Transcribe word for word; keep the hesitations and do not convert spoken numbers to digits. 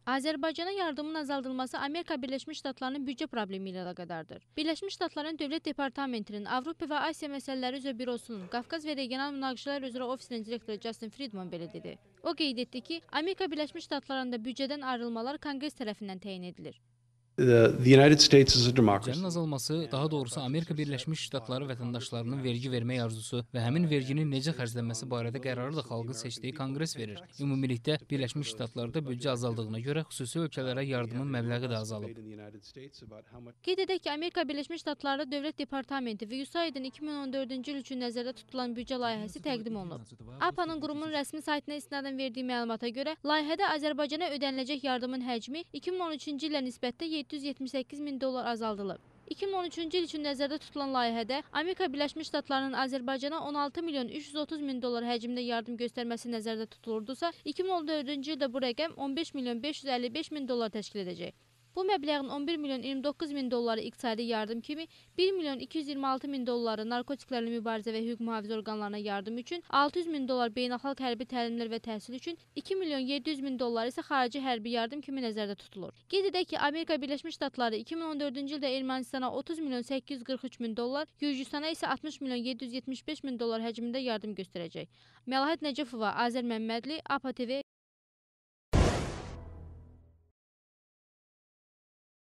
Azərbaycana yardımın azaldılması Amerika Birləşmiş Ştatlarının büdcə problemi ilə əlaqədardır. Birləşmiş Ştatların Dövlət Departamentinin Avropa və Asiya məsələləri üzrə bürosunun Qafqaz və regional münaqişələr üzrə ofisinin direktoru Justin Friedman belə dedi. O qeyd etdi ki, Amerika Birləşmiş Ştatlarında büdcədən ayrılmalar Konqres tərəfindən təyin edilir. The, the United States is a democracy. Büdcənin azalması, daha doğrusu Amerika Birləşmiş Ştatları vətəndaşlarının vergi vermək arzusu və həmin verginin necə xərclənməsi barədə qərarı da xalqın seçdiyi Konqres verir. Ümumilikdə Birləşmiş Ştatlarda büdcə azaldığına görə xüsusi ölkələrə yardımın məbləği də azalıb. Qeyd edək ki, Amerika Birləşmiş Ştatları Dövlət Departamenti və U S A I D-in iki min on dördüncü il üçün nəzərdə tutulan büdcə layihəsi təqdim olunub. A P A-nın qurumun rəsmi saytına istinadən verdiyi məlumata görə, layihədə Azərbaycana ödəniləcək yardımın həcmi iki min on üçüncü ilə nisbətdə yeddi yüz yetmiş səkkiz min dollar azaldılıb. iki min on üçüncü il üçün nəzərdə tutulan layihədə Amerika Birləşmiş Ştatlarının Azərbaycana on altı milyon üç yüz otuz min dollar həcmində yardım göstərməsi nəzərdə tutulurdusa, iki min on dördüncü ildə bu rəqəm on beş milyon beş yüz əlli beş min dollar təşkil edəcək. Bu məbləğin on bir milyon iyirmi doqquz min dolları iqtisadi yardım kimi, bir milyon iki yüz iyirmi altı min dolları narkotiklərlə mübarizə və hüquq mühafizə orqanlarına yardım üçün, altı yüz min dollar beynəlxalq hərbi təlimlər və təhsil üçün, iki milyon yeddi yüz min dollar isə xarici hərbi yardım kimi nəzərdə tutulur. Qeyd edək ki, Amerika Birləşmiş Ştatları iki min on dördüncü ildə Ermənistana otuz milyon səkkiz yüz qırx üç min dollar, Gürcüstana isə altmış milyon yeddi yüz yetmiş beş min dollar həcmində yardım göstərəcək. Məlahət Nəcəfova, Azər Məmmədli, A P A T V.